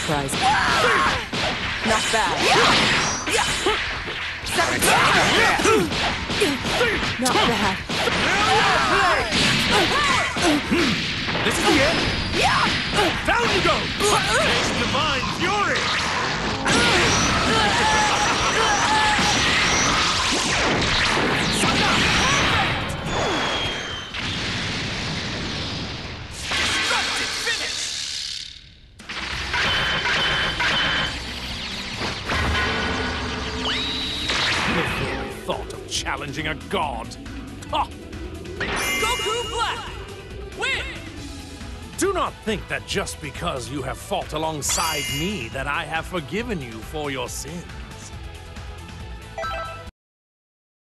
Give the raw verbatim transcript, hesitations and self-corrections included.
prize. Not bad. Not bad. This is the end. Down you go. Taste divine fury. Thought of challenging a god. Ha! Goku Black! Win! Do not think that just because you have fought alongside me that I have forgiven you for your sins.